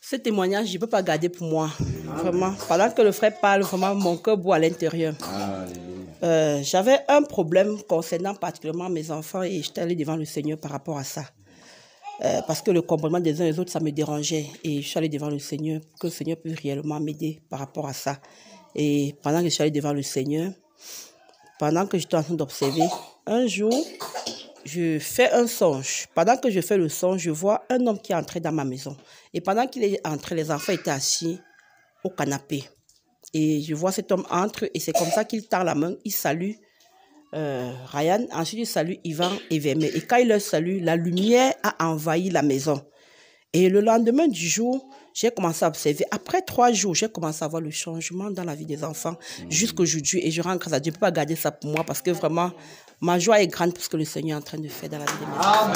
Ce témoignage, je ne peux pas garder pour moi. Vraiment. Pendant que le frère parle, vraiment, mon cœur bout à l'intérieur. J'avais un problème concernant particulièrement mes enfants et j'étais allée devant le Seigneur par rapport à ça. Parce que le comportement des uns et des autres, ça me dérangeait. Et je suis allée devant le Seigneur pour que le Seigneur puisse réellement m'aider par rapport à ça. Et pendant que je suis allée devant le Seigneur, pendant que j'étais en train d'observer, un jour, je fais un songe. Pendant que je fais le songe, je vois un homme qui est entré dans ma maison. Et pendant qu'il est entré, les enfants étaient assis au canapé. Et je vois cet homme entre et c'est comme ça qu'il tend la main, il salue Ryan, ensuite il salue Yvan et Vermet. Et quand il leur salue, la lumière a envahi la maison. Et le lendemain du jour, j'ai commencé à observer. Après 3 jours, j'ai commencé à voir le changement dans la vie des enfants jusqu'aujourd'hui. Et je rends grâce à Dieu. Je ne peux pas garder ça pour moi parce que vraiment, ma joie est grande pour ce que le Seigneur est en train de faire dans la vie de mes enfants.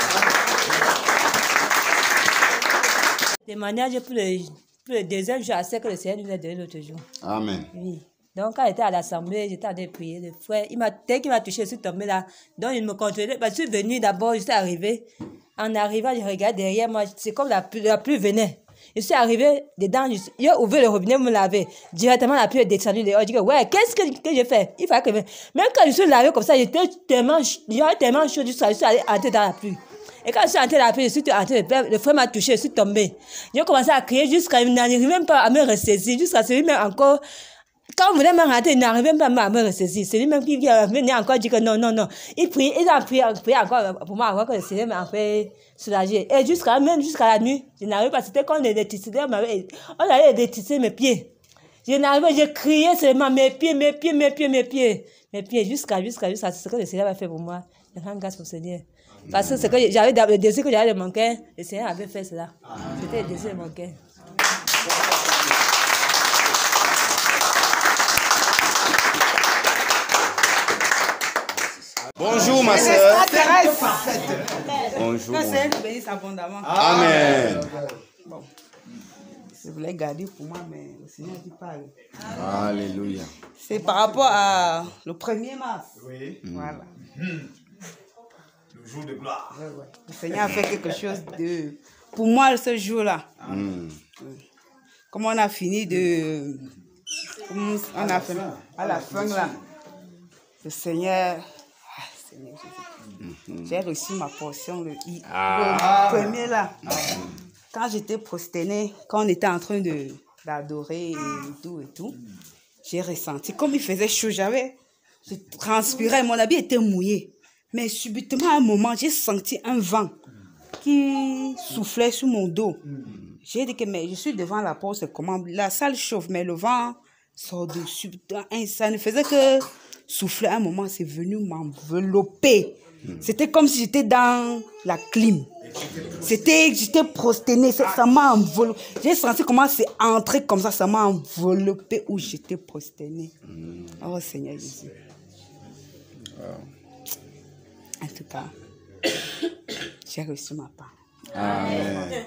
Témoignage pour le deuxième jour, à ce que le Seigneur nous a donné l'autre jour. Amen. Oui. Donc, quand j'étais à l'assemblée, j'étais en train de prier. Le frère, dès qu'il m'a touché, je suis tombée là. Donc, il me contrôlait. Je suis venue d'abord, je suis arrivée. En arrivant, je regarde derrière moi. C'est comme la pluie venait. Je suis arrivée dedans. J'ai ouvert le robinet, me laver. Directement, la pluie est descendue dehors. Je dis, ouais, qu'est-ce que j'ai fait? Il fallait que... Même quand je suis lavée comme ça, j'étais tellement chaud. Je suis allée entrer dans la pluie. Et quand je suis entrée dans la pluie, je suis entrée, le frère m'a touché, je suis tombée. J'ai commencé à crier jusqu'à il n'arrive même pas à me ressaisir, jusqu'à celui-même encore. Quand vous voulez me rentrer, il n'arrive même pas à me ressaisir. C'est lui-même qui venait encore dire que non. Il a prié encore pour moi, encore que le Seigneur m'a fait soulager. Et jusqu'à la nuit, je n'arrive pas. C'était comme des tisseries, on allait détisser mes pieds. Je n'arrivais, j'ai crié seulement mes pieds, jusqu'à ce que le Seigneur m'a fait pour moi. Je rends grâce au Seigneur. Parce que c'est que j'avais le désir que j'avais de mon cœur, le Seigneur avait fait cela. C'était le désir de mon cœur. Bonjour ma soeur. Bonjour. Que Seigneur nous bénisse abondamment. Amen. Bon. Je voulais garder pour moi, mais le Seigneur dit parle. Alléluia. C'est par rapport à le 1er mars. Oui. Voilà. Le jour de gloire. Ouais. Le Seigneur a fait quelque chose de... Pour moi, ce jour-là. Comme on a fini de... Comme on a fait à la fin, là. Le Seigneur... Seigneur Jésus. J'ai reçu ma portion le premier, là. Quand j'étais prosternée, quand on était en train d'adorer et tout, j'ai ressenti comme il faisait chaud. Je transpirais, mon habit était mouillé. Mais subitement, à un moment, j'ai senti un vent qui soufflait sur mon dos. J'ai dit que mais je suis devant la porte, c'est comment? La salle chauffe, mais le vent sort dessus. Ça ne faisait que souffler. À un moment, c'est venu m'envelopper. C'était comme si j'étais dans la clim. J'étais prosternée, ça m'a enveloppé. J'ai senti comment c'est entré comme ça m'a enveloppé où j'étais prosternée. Oh Seigneur Jésus. En tout cas, j'ai reçu ma part. Amen.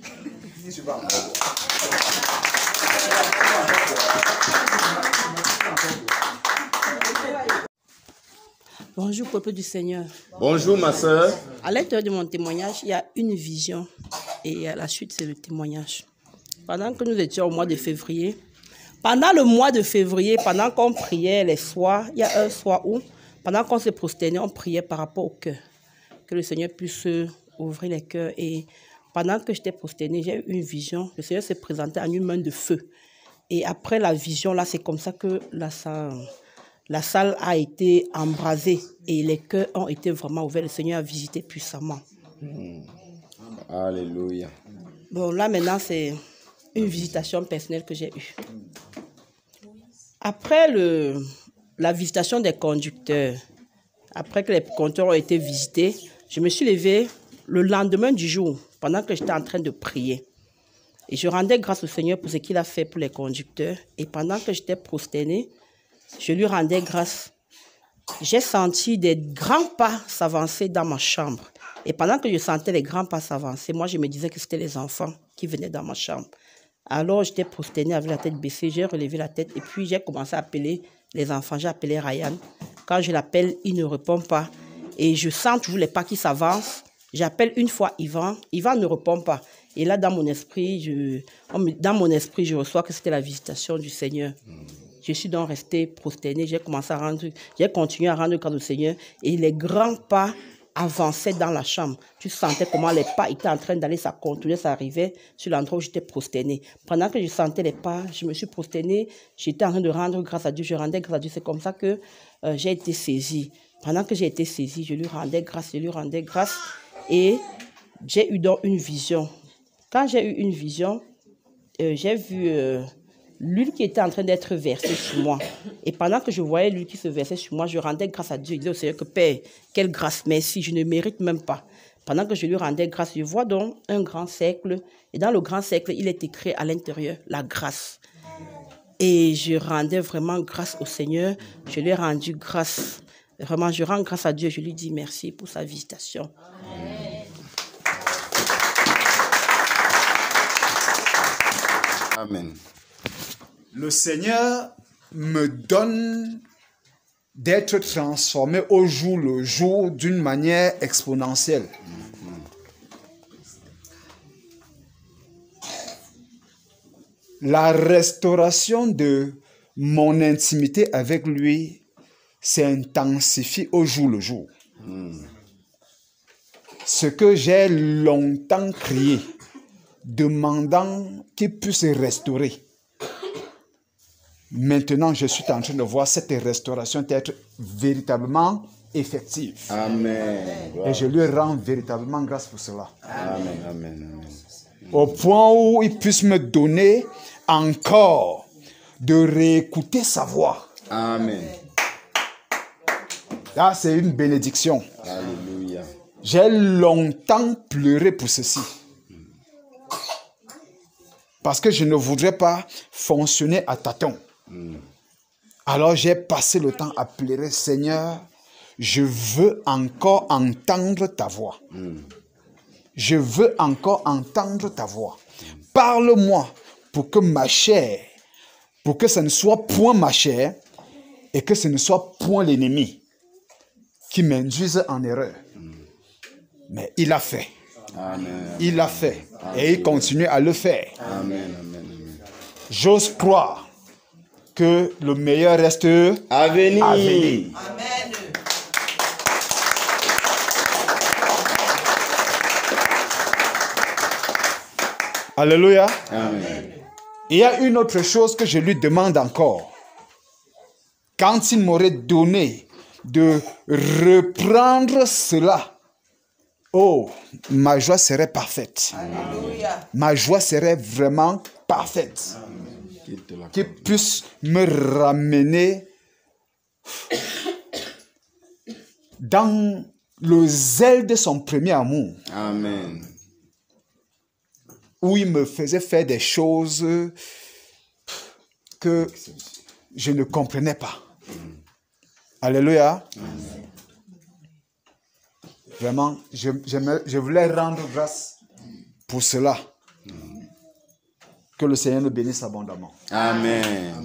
Bonjour, peuple du Seigneur. Bonjour ma soeur. À l'intérieur de mon témoignage, il y a une vision et à la suite, c'est le témoignage. Pendant que nous étions au mois de février, pendant le mois de février, pendant qu'on priait les soirs, il y a un soir où, pendant qu'on se prosternait, on priait par rapport au cœur. Que le Seigneur puisse ouvrir les cœurs. Et pendant que j'étais prosternée, j'ai eu une vision. Le Seigneur s'est présenté en une main de feu. Et après la vision, là, c'est comme ça que la salle a été embrasée et les cœurs ont été vraiment ouverts. Le Seigneur a visité puissamment. Alléluia. Bon, là, maintenant, c'est une visitation personnelle que j'ai eue. Après la visitation des conducteurs, après que les conducteurs ont été visités, je me suis levée le lendemain du jour, pendant que j'étais en train de prier. Et je rendais grâce au Seigneur pour ce qu'il a fait pour les conducteurs. Et pendant que j'étais prosternée, je lui rendais grâce. J'ai senti des grands pas s'avancer dans ma chambre. Et pendant que je sentais les grands pas s'avancer, moi, je me disais que c'était les enfants qui venaient dans ma chambre. Alors, j'étais prosternée avec la tête baissée. J'ai relevé la tête et puis j'ai commencé à appeler les enfants. J'ai appelé Ryan. Quand je l'appelle, il ne répond pas. Et je sens toujours les pas qui s'avancent. J'appelle une fois Yvan. Yvan ne répond pas. Et là, dans mon esprit, je reçois que c'était la visitation du Seigneur. Je suis donc restée prosternée. J'ai continué à rendre grâce au Seigneur. Et les grands pas avançaient dans la chambre. Tu sentais comment les pas étaient en train d'aller, ça continuait, ça arrivait sur l'endroit où j'étais prosternée. Pendant que je sentais les pas, je me suis prosternée. J'étais en train de rendre grâce à Dieu. Je rendais grâce à Dieu. C'est comme ça que j'ai été saisie. Pendant que j'ai été saisie, je lui rendais grâce. Et j'ai eu donc une vision. Quand j'ai eu une vision, j'ai vu l'huile qui était en train d'être versée sur moi. Et pendant que je voyais l'huile qui se versait sur moi, je rendais grâce à Dieu. Je disais au Seigneur que Père, quelle grâce, merci, je ne mérite même pas. Pendant que je lui rendais grâce, je vois donc un grand cercle. Et dans le grand cercle, il est écrit à l'intérieur, la grâce. Et je rendais vraiment grâce au Seigneur. Je lui ai rendu grâce. Vraiment, je rends grâce à Dieu. Je lui dis merci pour sa visitation. Amen. Le Seigneur me donne d'être transformé au jour le jour d'une manière exponentielle. La restauration de mon intimité avec lui s'intensifie au jour le jour. Ce que j'ai longtemps crié, demandant qu'il puisse restaurer. Maintenant, je suis en train de voir cette restauration être véritablement effective. Amen. Et je lui rends véritablement grâce pour cela. Amen. Amen. Au point où il puisse me donner encore de réécouter sa voix. Amen. Là, c'est une bénédiction. Alléluia. J'ai longtemps pleuré pour ceci. Parce que je ne voudrais pas fonctionner à tâtons. Alors j'ai passé le temps à pleurer, Seigneur, je veux encore entendre ta voix. Je veux encore entendre ta voix. Parle-moi pour que ma chair, pour que ce ne soit point ma chair et que ce ne soit point l'ennemi qui m'induise en erreur. Mais il a fait. Amen. Il l'a fait. Et il continue à le faire. Amen. Amen. J'ose croire que le meilleur reste À venir. à venir. Amen. Alléluia. Amen. Il y a une autre chose que je lui demande encore. Quand il m'aurait donné de reprendre cela, oh, ma joie serait parfaite. Alléluia. Ma joie serait vraiment parfaite. Qu'il puisse me ramener dans le zèle de son premier amour, Amen. où il me faisait faire des choses que je ne comprenais pas. Alléluia. Vraiment, je voulais rendre grâce pour cela. Que le Seigneur nous bénisse abondamment. Amen.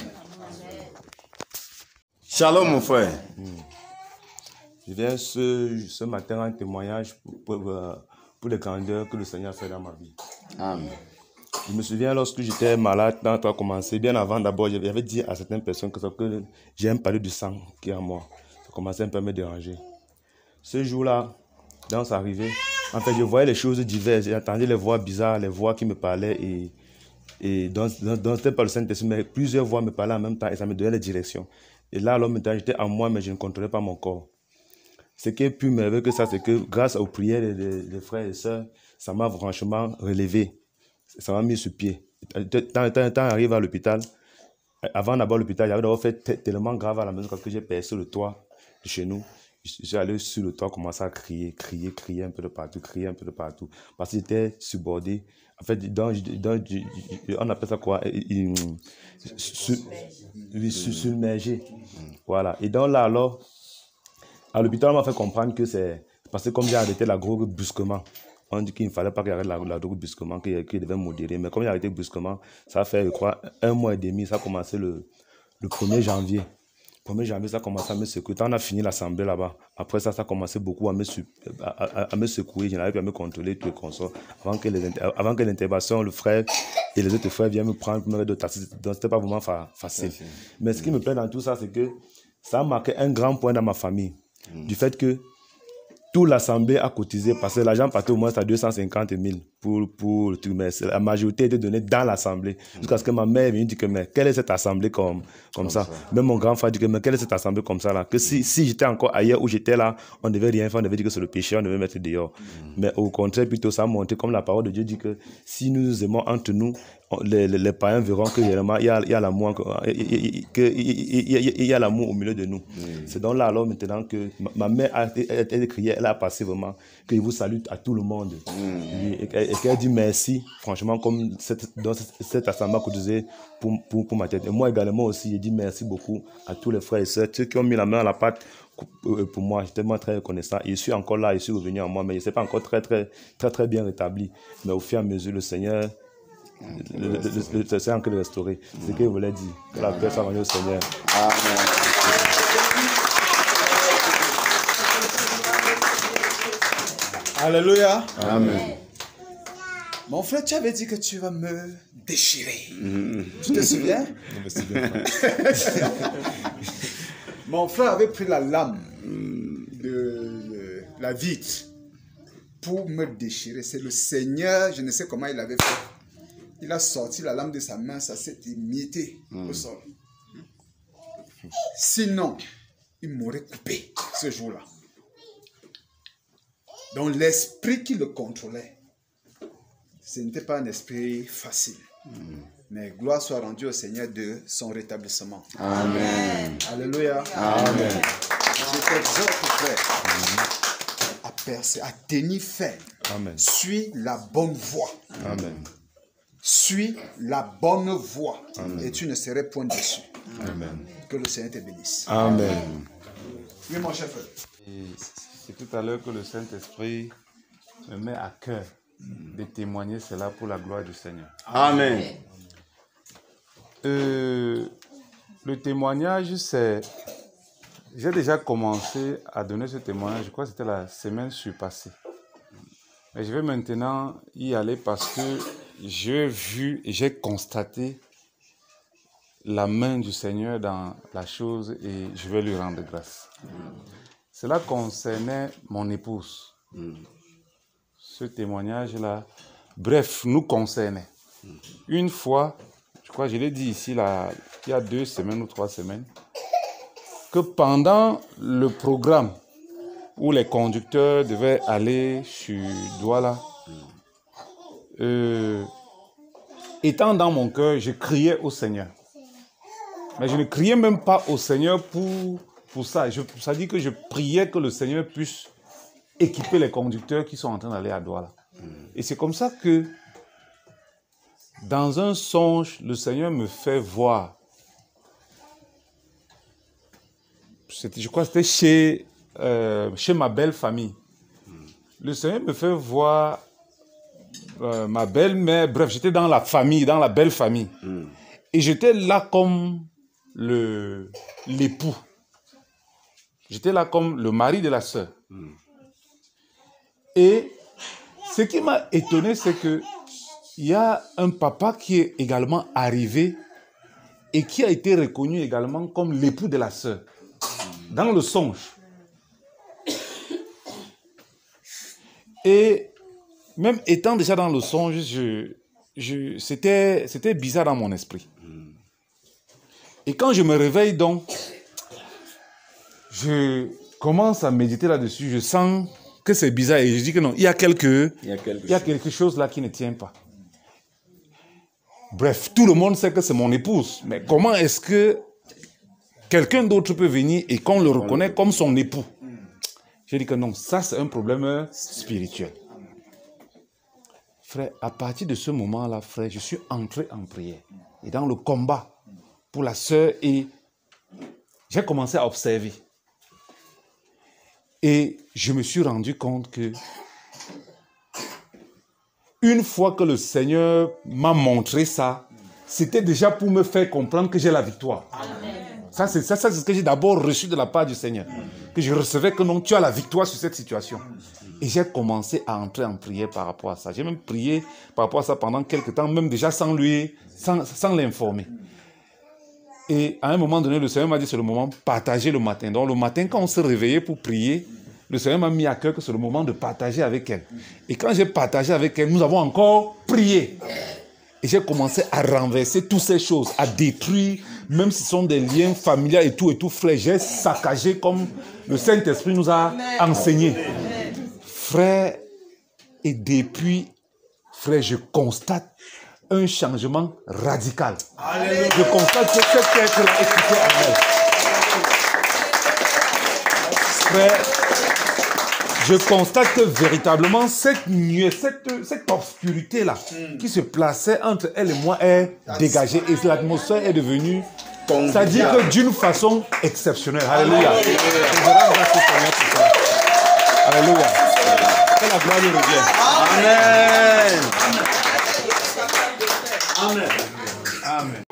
Shalom, mon frère. Je viens ce matin en témoignage pour les grandeurs que le Seigneur a fait dans ma vie. Amen. Je me souviens lorsque j'étais malade, quand tu as commencé, bien avant d'abord, j'avais dit à certaines personnes que j'ai un palais du sang qui est en moi. Ça commençait un peu à me déranger. Ce jour-là, dans sa arrivée, en fait, je voyais les choses diverses. J'entendais les voix bizarres, les voix qui me parlaient et dans c'était pas le Saint-Esprit, mais plusieurs voix me parlaient en même temps et ça me donnait les directions. Et là, alors maintenant, j'étais en moi, mais je ne contrôlais pas mon corps. Ce qui est plus merveilleux que ça, c'est que grâce aux prières des frères et sœurs, ça m'a franchement relevé. Ça m'a mis sur pied. Quand arrive à l'hôpital, avant d'avoir l'hôpital, j'avais d'abord fait tellement grave à la maison que j'ai percé le toit de chez nous. Je suis allé sur le toit, commencer à crier un peu de partout, parce que j'étais subordé. En fait, on appelle ça quoi? Submergé. Voilà. Et donc là, alors, à l'hôpital, on m'a fait comprendre que c'est parce que comme j'ai arrêté la drogue brusquement, on dit qu'il ne fallait pas qu'il arrête la drogue brusquement, qu'il devait modérer. Mais comme j'ai arrêté brusquement, ça a fait, je crois, 1 mois et demi. Ça a commencé le 1er janvier. 1er janvier, ça a commencé à me secouer. Quand on a fini l'assemblée là-bas, après ça a commencé beaucoup à me secouer. Je n'arrivais plus à me contrôler, tout le consort. Avant que l'intervention, le frère et les autres frères viennent me prendre pour me mettre de taxi. Donc, ce n'était pas vraiment facile. Mais ce qui me plaît dans tout ça, c'est que ça a marqué un grand point dans ma famille. Du fait que toute l'assemblée a cotisé parce que l'argent partait au moins à 250 000 pour le truc. Mais la majorité était donnée dans l'assemblée. Jusqu'à ce que ma mère me dit que mais quelle est cette assemblée comme ça. Même mon grand frère dit que mais quelle est cette assemblée comme ça là. Que si j'étais encore ailleurs où j'étais là, on ne devait rien faire, on devait dire que c'est le péché, on devait mettre dehors. Mais au contraire, plutôt ça a montré comme la parole de Dieu dit que si nous nous aimons entre nous, les païens verront que réellement il y a l'amour au milieu de nous. C'est donc là alors maintenant que ma mère a crié, elle a passé vraiment qu'il vous salue à tout le monde. Et qu'elle dit merci, franchement, comme cette assemblée cotisé pour ma tête. Et moi également aussi, j'ai dit merci beaucoup à tous les frères et sœurs, ceux qui ont mis la main à la pâte pour moi. J'étais tellement très reconnaissant. Et je suis encore là, je suis revenu en moi, mais je ne sais pas encore très bien rétabli. Mais au fur et à mesure, le Seigneur c'est encore de restaurer. C'est ce qu'il voulait dire. Que la paix soit venue au Seigneur. Amen. Alléluia. Amen. Mon frère, tu avais dit que tu vas me déchirer. Tu te souviens? Je me souviens pas. Mon frère avait pris la lame de la vitre pour me déchirer. C'est le Seigneur, je ne sais comment il avait fait. Il a sorti la lame de sa main, ça s'est émietté au sol. Sinon, il m'aurait coupé ce jour-là. Donc l'esprit qui le contrôlait, ce n'était pas un esprit facile. Mais gloire soit rendue au Seigneur de son rétablissement. Amen. Alléluia. Amen. Je t'exhorte, frère, à percer, à tenir ferme. Amen. Suis la bonne voie. Amen. Suis la bonne voie. Et tu ne serais point déçu. Amen. Que le Seigneur te bénisse. Amen. Oui, mon chef. C'est tout à l'heure que le Saint-Esprit me met à cœur de témoigner cela pour la gloire du Seigneur. Amen. Le témoignage, c'est... J'ai déjà commencé à donner ce témoignage, je crois que c'était la semaine surpassée. Mais je vais maintenant y aller parce que j'ai vu et j'ai constaté la main du Seigneur dans la chose et je vais lui rendre grâce. Cela concernait mon épouse. Ce témoignage-là, bref, nous concernait. Une fois, je crois que je l'ai dit ici, là, il y a 2 semaines ou 3 semaines, que pendant le programme où les conducteurs devaient aller sur Douala, étant dans mon cœur, je criais au Seigneur. Mais je ne criais même pas au Seigneur pour ça. Ça dit que je priais que le Seigneur puisse équiper les conducteurs qui sont en train d'aller à Douala. Et c'est comme ça que, dans un songe, le Seigneur me fait voir. Je crois que c'était chez ma belle famille. Le Seigneur me fait voir ma belle-mère. Bref, j'étais dans la famille, dans la belle famille. Et j'étais là comme l'époux. J'étais là comme le mari de la sœur. Et ce qui m'a étonné, c'est que il y a un papa qui est également arrivé et qui a été reconnu également comme l'époux de la sœur. Dans le songe. Et même étant déjà dans le songe, c'était bizarre dans mon esprit. Et quand je me réveille donc, je commence à méditer là-dessus, je sens que c'est bizarre et je dis que non, il y a quelque chose là qui ne tient pas. Bref, tout le monde sait que c'est mon épouse, mais comment est-ce que quelqu'un d'autre peut venir et qu'on le reconnaît comme son époux? J'ai dit que non, ça c'est un problème spirituel. Frère, à partir de ce moment-là, frère, je suis entré en prière et dans le combat pour la sœur et j'ai commencé à observer. Et je me suis rendu compte que une fois que le Seigneur m'a montré ça, c'était déjà pour me faire comprendre que j'ai la victoire. Amen. Ça, c'est ce que j'ai d'abord reçu de la part du Seigneur. Que je recevais que non, tu as la victoire sur cette situation. Et j'ai commencé à entrer en prière par rapport à ça. J'ai même prié par rapport à ça pendant quelques temps, même déjà sans l'informer. Et à un moment donné, le Seigneur m'a dit, c'est le moment de partager le matin. Donc le matin, quand on se réveillait pour prier, le Seigneur m'a mis à cœur que c'est le moment de partager avec elle. Et quand j'ai partagé avec elle, nous avons encore prié. Et j'ai commencé à renverser toutes ces choses, à détruire, même si ce sont des liens familiaux et tout, frère. J'ai saccagé comme le Saint-Esprit nous a enseigné. Frère, et depuis, frère, je constate un changement radical. Alléluia. Je constate que cet être-là est quitté en elle. Frère, je constate que véritablement cette nuée, cette obscurité-là qui se plaçait entre elle et moi est dégagée et l'atmosphère est devenue, c'est-à-dire que d'une façon exceptionnelle. Alléluia. Alléluia. Que la gloire lui revienne. Amen. Amen. Amen.